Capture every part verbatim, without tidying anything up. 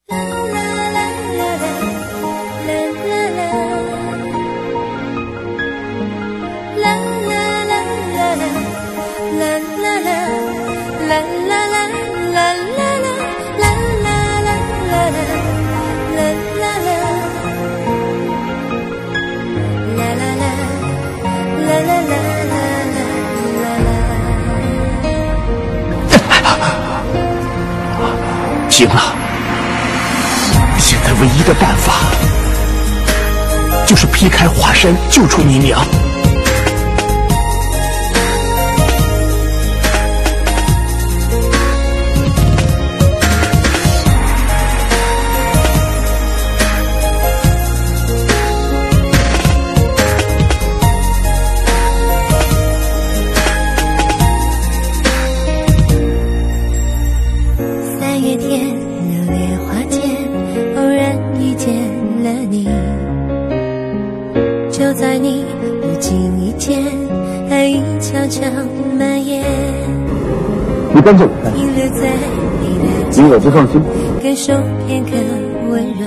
行了，现在唯一的办法就是劈开华山，救出你娘。 你跟着我干，你我不放心。 感受片刻温柔，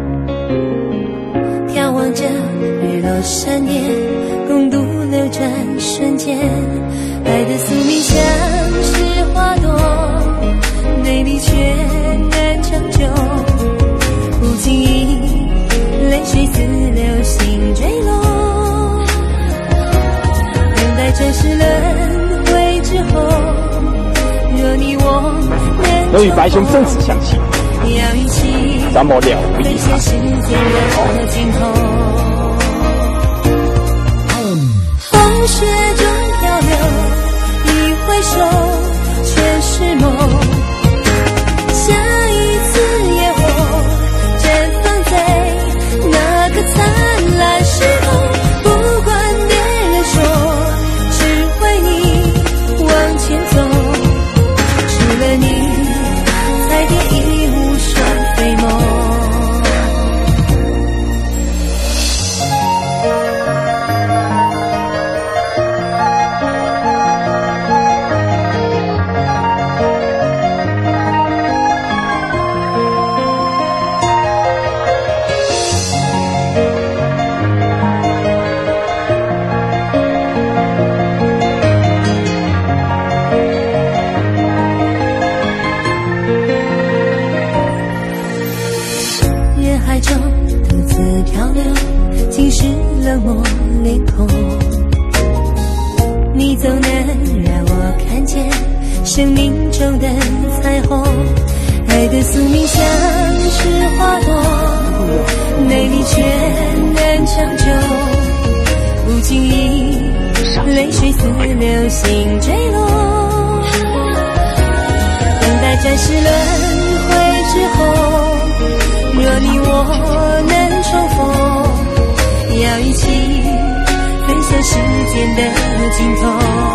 眺望着日落闪电，共度流转瞬间。爱的宿命像是花朵，美丽却难长久。不经意，泪水似流星坠落，等待真实轮回之后。 我与白兄生死相契，咱们了无遗憾。 风雪中漂流，一回首全是梦。下一次野火绽放在那个灿烂时空，不管别人说，只会你往前走。除了你，才蝶已无双飞梦。冷漠脸孔，你总能让我看见生命中的彩虹。爱的宿命像是花朵，美丽却难长久。不经意，泪水似流星坠落，等待暂时轮回之后，若你我能重逢，要一起飞向时间的尽头。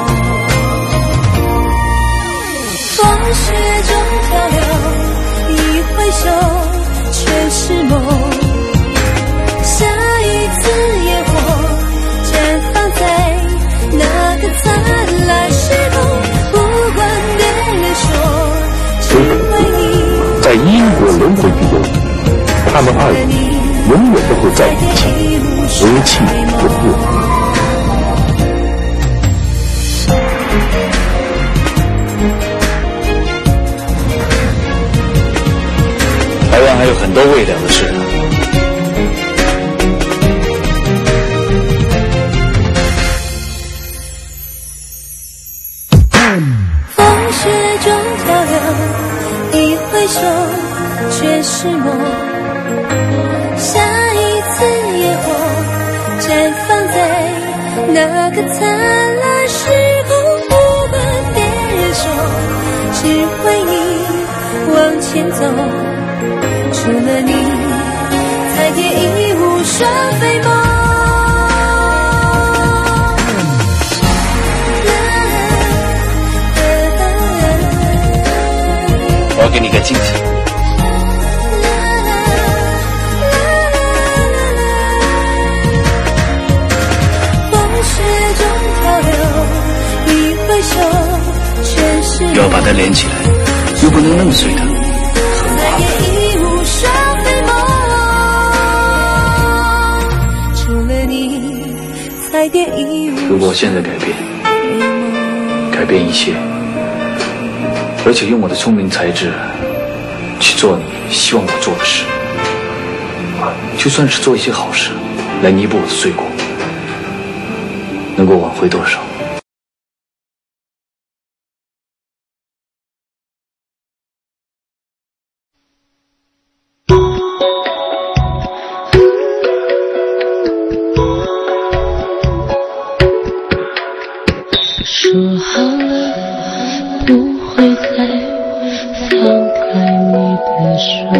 风雪中漂流，一回首全是梦。下一次野火绽放在那个灿烂时空，不管别人说，只为你。 在因果轮回之中，他们二人永远都会在一起，无气不破。 台湾还有很多未了的事。 风雪中漂流，一回首全是梦。下一次野火绽放在那个灿烂时空，不管别人说，只为你往前走。除了你，彩蝶已无双飞梦。 我要给你个惊喜。要把它连起来，又不能弄碎它。 彩蝶一无。 如果我现在改变，改变一切，而且用我的聪明才智去做你希望我做的事，就算是做一些好事来弥补我的罪过，能够挽回多少？ 说好了不会再放开你的手，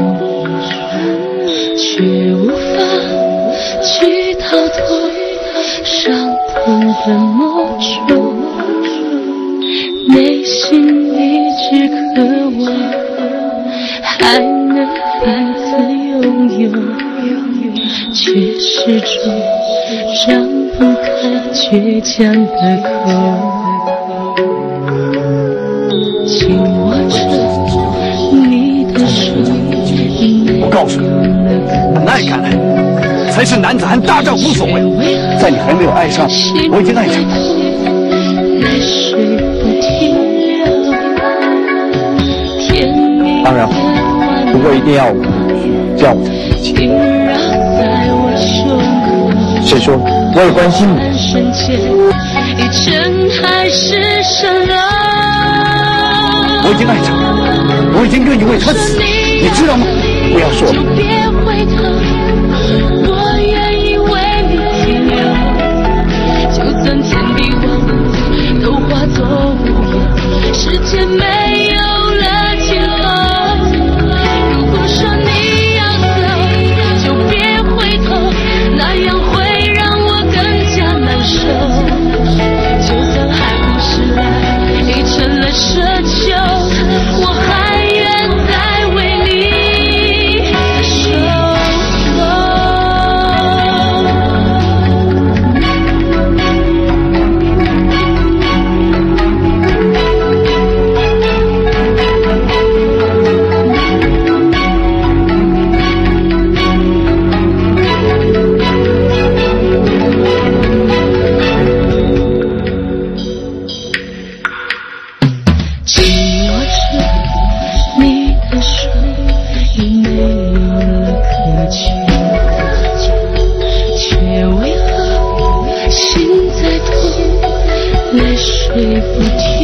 却无法去逃脱伤痛的魔咒，内心一直渴望还能再次拥有，却始终张不开倔强的口。紧握着你的手， 我告诉你，很爱看来才是男子汉大丈夫所为。在你还没有爱上，我已经爱上了。当然，不过一定要我，这样我才能记。谁说我也关心你？我已经爱上了，我已经愿意为他死，你知道吗？不要说了。 我愿意为你停留，就算天地万物都化作乌有，世界没有了尽头。如果说你要走，就别回头，那样会让我更加难受。就算海枯石烂，已成了奢求，我还愿再为你守候。紧握着你的手，已没有了渴求，却为何心在痛，泪水不停。